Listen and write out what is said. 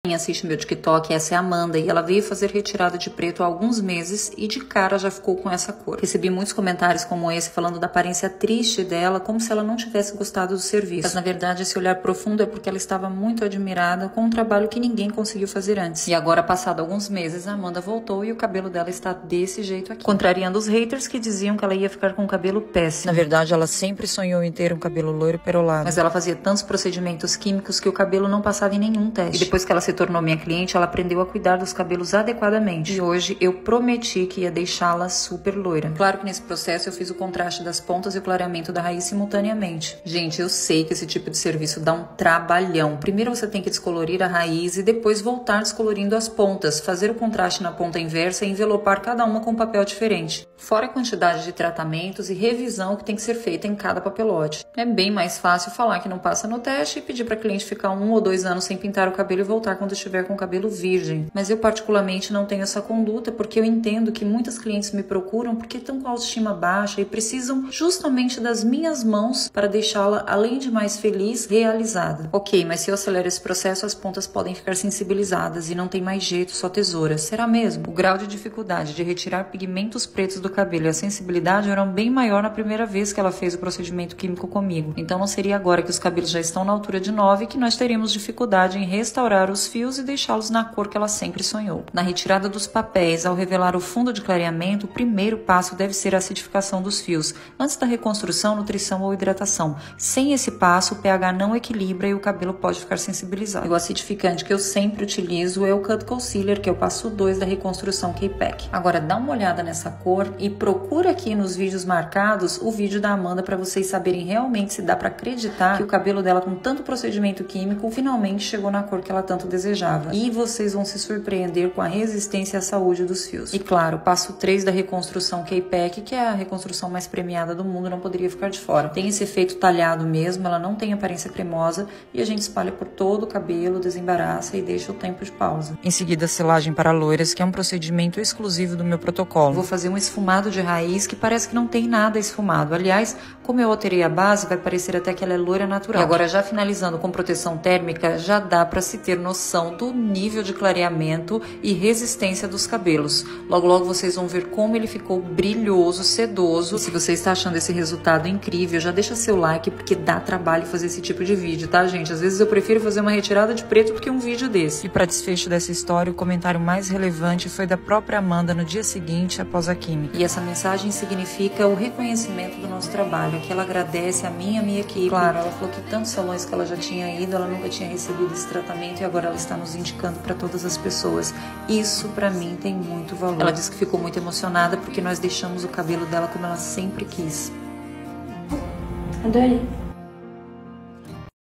Quem assiste meu TikTok, essa é a Amanda, e ela veio fazer retirada de preto há alguns meses e de cara já ficou com essa cor. Recebi muitos comentários como esse falando da aparência triste dela, como se ela não tivesse gostado do serviço. Mas na verdade esse olhar profundo é porque ela estava muito admirada com um trabalho que ninguém conseguiu fazer antes. E agora, passado alguns meses, a Amanda voltou e o cabelo dela está desse jeito aqui, contrariando os haters que diziam que ela ia ficar com um cabelo péssimo. Na verdade, ela sempre sonhou em ter um cabelo loiro perolado, mas ela fazia tantos procedimentos químicos que o cabelo não passava em nenhum teste. E depois que ela se tornou minha cliente, ela aprendeu a cuidar dos cabelos adequadamente. E hoje eu prometi que ia deixá-la super loira. Claro que nesse processo eu fiz o contraste das pontas e o clareamento da raiz simultaneamente. Gente, eu sei que esse tipo de serviço dá um trabalhão. Primeiro você tem que descolorir a raiz e depois voltar descolorindo as pontas, fazer o contraste na ponta inversa e envelopar cada uma com um papel diferente. Fora a quantidade de tratamentos e revisão que tem que ser feita em cada papelote. É bem mais fácil falar que não passa no teste e pedir para a cliente ficar 1 ou 2 anos sem pintar o cabelo e voltar quando estiver com o cabelo virgem. Mas eu particularmente não tenho essa conduta porque eu entendo que muitas clientes me procuram porque estão com a autoestima baixa e precisam justamente das minhas mãos para deixá-la, além de mais feliz, realizada. Ok, mas se eu acelero esse processo, as pontas podem ficar sensibilizadas e não tem mais jeito, só tesoura. Será mesmo? O grau de dificuldade de retirar pigmentos pretos do cabelo e a sensibilidade eram bem maior na primeira vez que ela fez o procedimento químico comigo. Então não seria agora que os cabelos já estão na altura de 9 que nós teríamos dificuldade em restaurar os fios e deixá-los na cor que ela sempre sonhou. Na retirada dos papéis, ao revelar o fundo de clareamento, o primeiro passo deve ser a acidificação dos fios, antes da reconstrução, nutrição ou hidratação. Sem esse passo, o pH não equilibra e o cabelo pode ficar sensibilizado. E o acidificante que eu sempre utilizo é o Cut Concealer, que é o passo 2 da reconstrução K-Pack. Agora dá uma olhada nessa cor e procura aqui nos vídeos marcados o vídeo da Amanda para vocês saberem realmente se dá para acreditar que o cabelo dela, com tanto procedimento químico, finalmente chegou na cor que ela tanto desejava. E vocês vão se surpreender com a resistência à saúde dos fios. E claro, o passo 3 da reconstrução K-Pack, que é a reconstrução mais premiada do mundo, não poderia ficar de fora. Tem esse efeito talhado mesmo, ela não tem aparência cremosa e a gente espalha por todo o cabelo, desembaraça e deixa o tempo de pausa. Em seguida, a selagem para loiras, que é um procedimento exclusivo do meu protocolo. Vou fazer um esfumado de raiz que parece que não tem nada esfumado. Aliás, como eu alterei a base, vai parecer até que ela é loira natural. E agora, já finalizando com proteção térmica, já dá para se ter noção do nível de clareamento e resistência dos cabelos. Logo, logo vocês vão ver como ele ficou brilhoso, sedoso. E se você está achando esse resultado incrível, já deixa seu like, porque dá trabalho fazer esse tipo de vídeo, tá, gente? Às vezes eu prefiro fazer uma retirada de preto do que um vídeo desse. E para desfecho dessa história, o comentário mais relevante foi da própria Amanda no dia seguinte após a química. E essa mensagem significa o reconhecimento do nosso trabalho, que ela agradece a mim e a minha equipe. Claro, ela falou que tantos salões que ela já tinha ido, ela nunca tinha recebido esse tratamento e agora ela está nos indicando para todas as pessoas. Isso para mim tem muito valor. Ela disse que ficou muito emocionada porque nós deixamos o cabelo dela como ela sempre quis. Adorei.